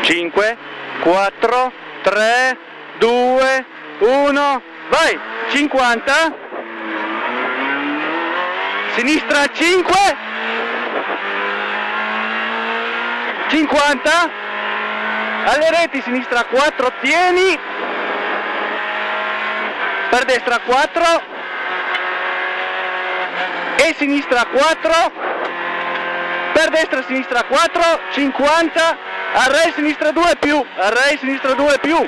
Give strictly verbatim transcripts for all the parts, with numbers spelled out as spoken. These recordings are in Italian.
cinque, quattro, tre, due, uno, vai, cinquanta, sinistra cinque, cinquanta, alle reti sinistra quattro, tieni, per destra quattro, e sinistra quattro, per destra sinistra quattro, cinquanta, array sinistra due più, array sinistra due più,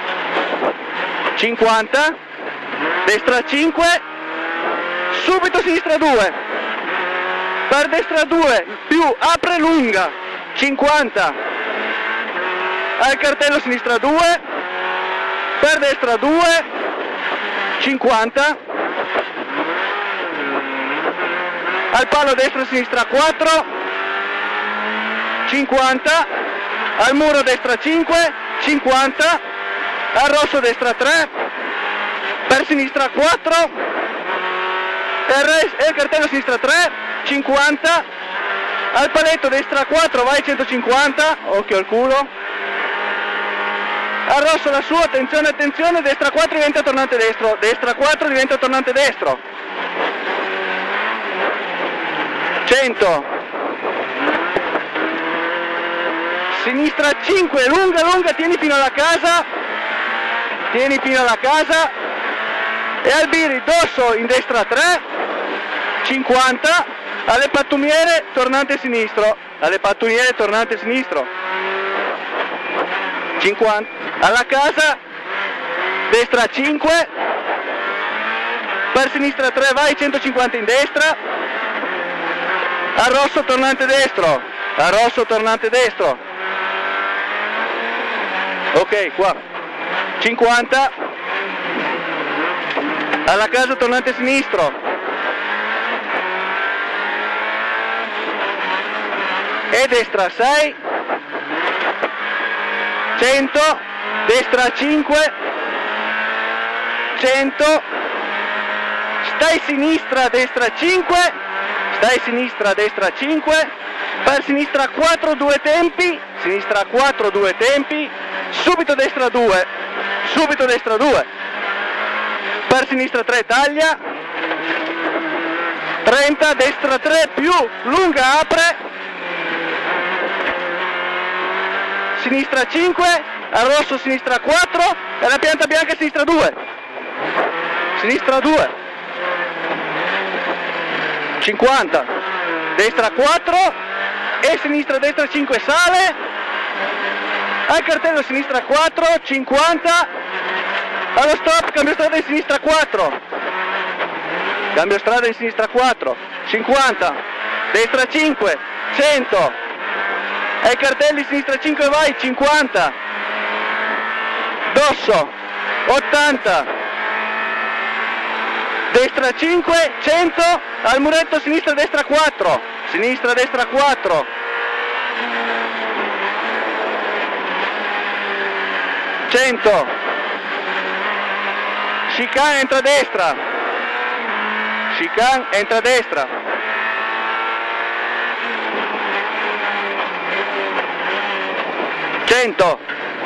cinquanta, destra cinque, subito sinistra due, per destra due più, apre lunga, cinquanta, al cartello sinistra due, per destra due, cinquanta, al palo destra sinistra quattro, cinquanta, al muro destra cinque, cinquanta, al rosso destra tre, per sinistra quattro, e il cartello sinistra tre, cinquanta, al paletto destra quattro, vai centocinquanta, occhio al culo, al rosso la sua, attenzione, attenzione, destra quattro diventa tornante destro, destra quattro diventa tornante destro, cento, sinistra cinque, lunga, lunga, tieni fino alla casa, tieni fino alla casa, e al biri, dosso in destra tre, cinquanta, alle pattumiere, tornante sinistro, alle pattumiere, tornante sinistro, cinquanta, alla casa, destra cinque, per sinistra tre, vai centocinquanta in destra, al rosso tornante destro, al rosso tornante destro, ok, qua, cinquanta, alla casa tornante sinistro, e destra sei, cento, destra cinque, cento, stai sinistra, destra cinque, stai sinistra, destra cinque, per sinistra quattro, due tempi, sinistra quattro, due tempi, subito destra due, subito destra due, per sinistra tre, taglia, trenta, destra tre più, lunga, apre, sinistra cinque, al rosso sinistra quattro, e la pianta bianca sinistra due, sinistra due, cinquanta, destra quattro, e sinistra destra cinque, sale, al cartello sinistra quattro, cinquanta, allo stop, cambio strada in sinistra quattro, cambio strada in sinistra quattro, cinquanta, destra cinque, cento, ai cartelli sinistra cinque, vai, cinquanta, dosso, ottanta, destra cinque, cento, al muretto sinistra destra quattro, sinistra destra quattro, cento, chicane entra a destra, chicane entra a destra, cento,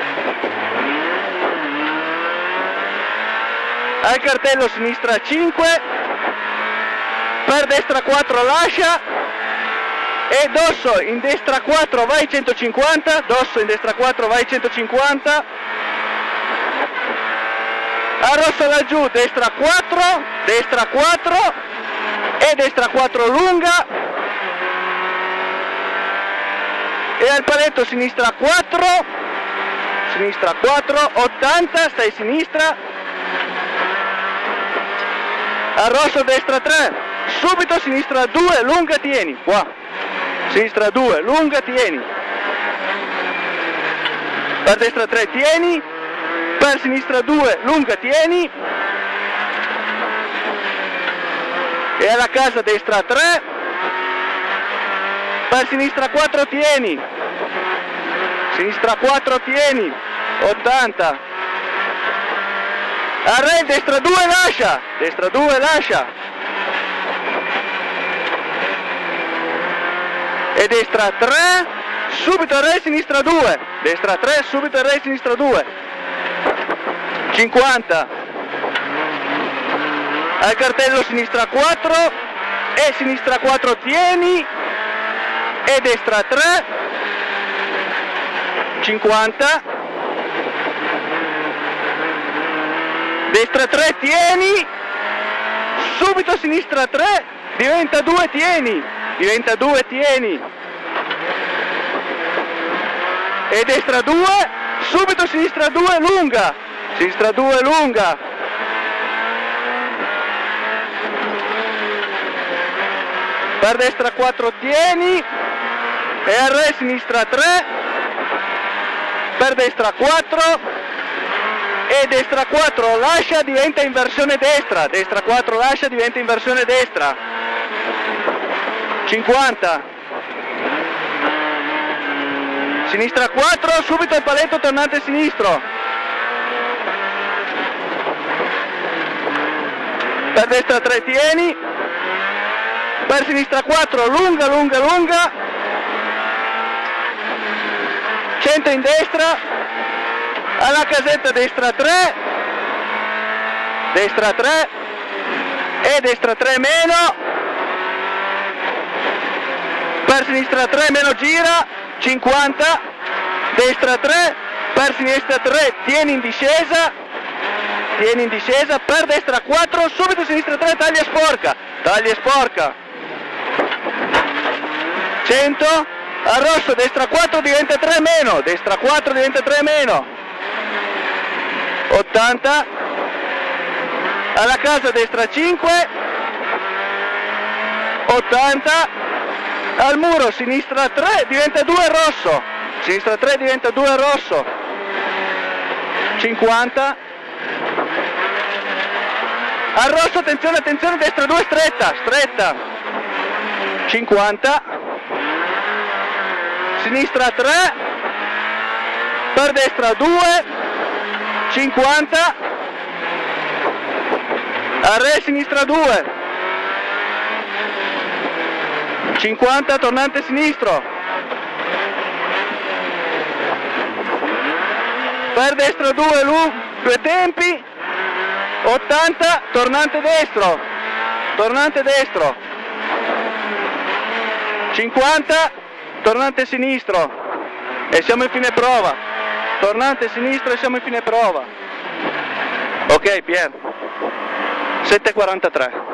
al cartello sinistra cinque, per destra quattro lascia, e dosso in destra quattro vai centocinquanta, dosso in destra quattro vai centocinquanta, al rosso laggiù destra quattro, destra quattro, e destra quattro lunga, e al paletto sinistra quattro, sinistra quattro, ottanta, stai sinistra, al rosso destra tre, subito sinistra due, lunga tieni, qua, sinistra due, lunga tieni, per destra tre tieni, per sinistra due, lunga tieni, e alla casa destra tre, per sinistra quattro tieni, sinistra quattro tieni, ottanta, array destra due lascia, destra due lascia, e destra tre, subito il rail, sinistra due, destra tre, subito il rail, sinistra due, cinquanta, al cartello sinistra quattro e sinistra quattro tieni e destra tre, cinquanta, destra tre tieni, subito sinistra tre, diventa due tieni, diventa due tieni e destra due, subito sinistra due lunga, sinistra due lunga, per destra quattro tieni e al re sinistra tre, per destra quattro e destra quattro lascia, diventa inversione destra, destra quattro lascia, diventa inversione destra, cinquanta, sinistra quattro, subito il paletto tornante sinistro, per destra tre tieni, per sinistra quattro lunga lunga lunga, cento in destra, alla casetta destra tre, destra tre e destra tre meno, per sinistra tre meno gira, cinquanta, destra tre, per sinistra tre tieni in discesa, tieni in discesa, per destra quattro, subito sinistra tre taglia sporca, taglia sporca, cento, al rosso destra quattro diventa tre meno, destra quattro diventa tre meno, ottanta, alla casa destra cinque, ottanta, al muro sinistra tre diventa due rosso, sinistra tre diventa due rosso, cinquanta, al rosso attenzione attenzione destra due stretta, stretta, cinquanta, sinistra tre, per destra due, cinquanta, al re sinistra due, cinquanta, tornante sinistro, per destra due, due tempi, ottanta, tornante destro, tornante destro, cinquanta, tornante sinistro e siamo in fine prova, tornante sinistro e siamo in fine prova. Ok Pier, sette e quarantatré.